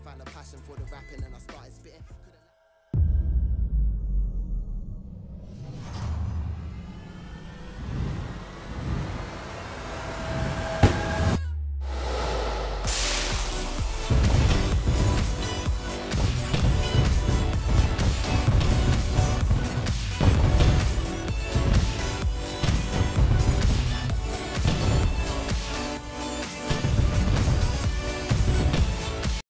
found a passion for the rapping and I started spitting.